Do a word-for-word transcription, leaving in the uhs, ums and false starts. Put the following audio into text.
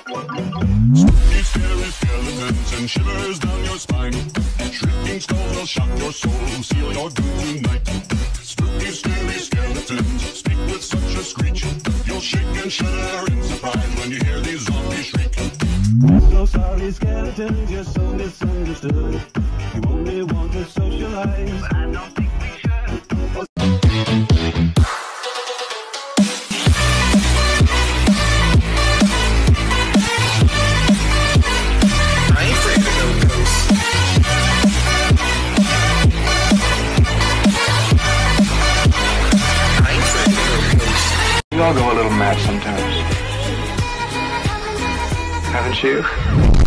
Spooky, scary skeletons and shivers down your spine. Shrieking skulls will shock your soul, seal your doom tonight. Spooky, scary skeletons speak with such a screech. You'll shake and shudder in surprise when you hear these zombies shriek. We're so sorry, skeletons, you're so misunderstood. You only want to socialize, but I don't think we should. We all go a little mad sometimes. Haven't you?